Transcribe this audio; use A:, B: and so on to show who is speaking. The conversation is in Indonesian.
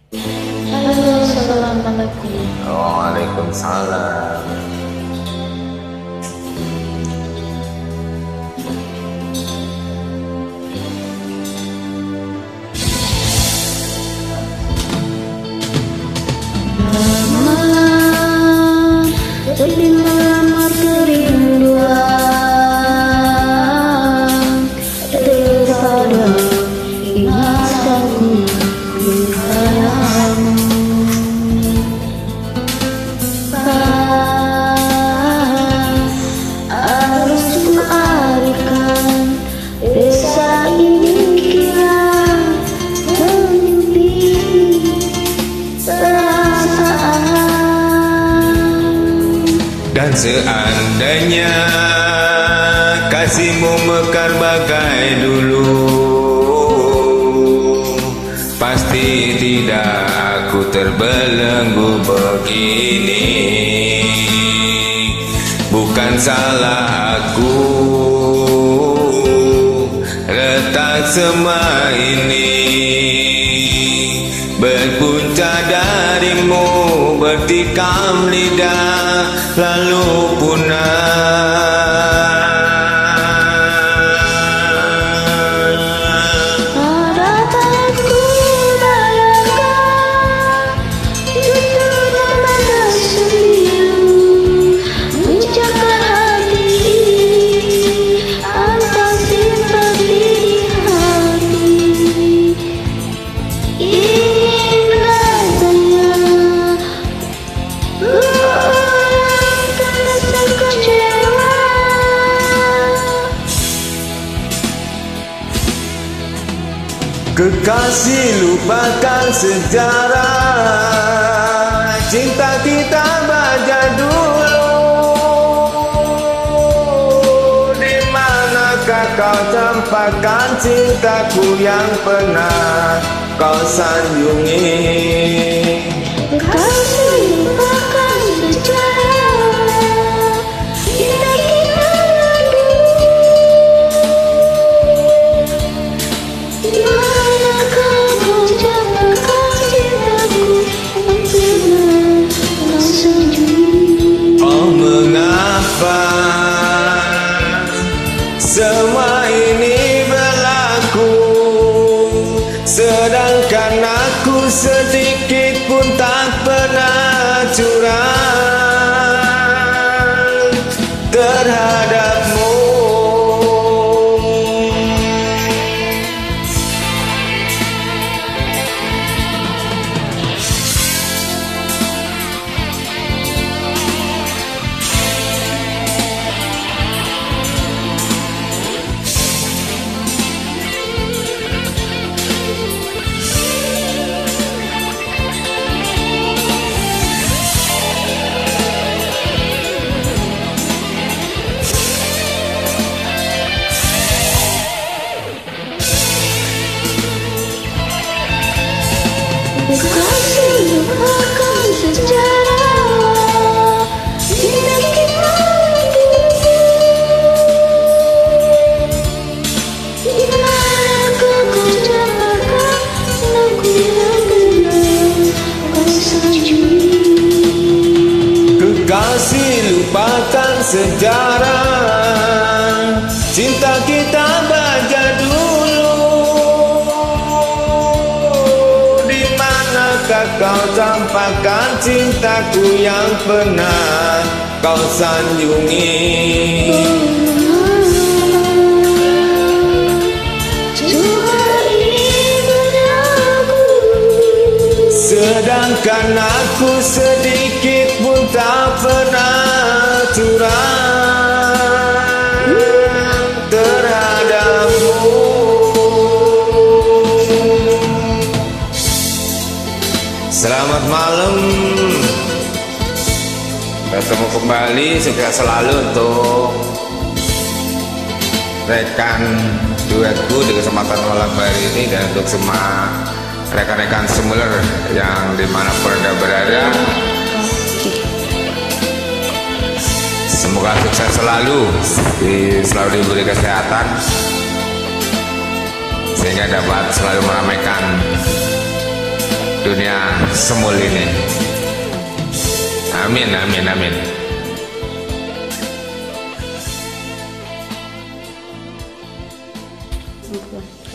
A: Halo, assalamualaikum.
B: Waalaikumsalam.
A: Lama lebih melamar kerinduan daripada ingatanku kepadamu. Harus kualihkan desa ini kian menyupi perasaan.
B: Dan seandainya kasihmu mekar bagai dulu, pasti tidak aku terbelenggu begini. Bukan salah aku retak semua ini, berpunca darimu, bertikam lidah lalu punah.
A: Ada tak ku bayangkan jatuh pada sembilu menjaga hati atas simpati di hati. Ingin rasanya merasakan rasa kecewa.
B: Kekasih, lupakan sejarah cinta kita baja dulu. Di manakah kau campakkan cintaku yang pernah kau sanjungi?
A: Kekasih, lupakan sejarah cinta kita dulu. Di manakah kau campakkan cintaku yang pernah kau sanjungi?
B: Oh, mengapa semua ini berlaku, sedangkan aku sedikit pun tak pernah curang terhadapmu.
A: Kekasih, lupakan sejarah cinta kita dulu. Di manakah kau campakkan lagu yang pernah kau sanjungi?
B: Kekasih, lupakan sejarah cinta kita baja dulu. Di manakah kau campakkan cintaku yang pernah kau sanjungi?
A: Cuma ini berlaku,
B: Sedangkan aku sedikit pun tak pernah curang terhadapmu. Selamat malam, bertemu kembali, sukses selalu untuk rekan duetku di kesempatan malam hari ini, dan untuk semua rekan-rekan Smuler yang dimanapun Anda berada, semoga sukses selalu, selalu diberi kesehatan sehingga dapat selalu meramaikan dunia semul ini. Amin, amin, amin.
C: Oke.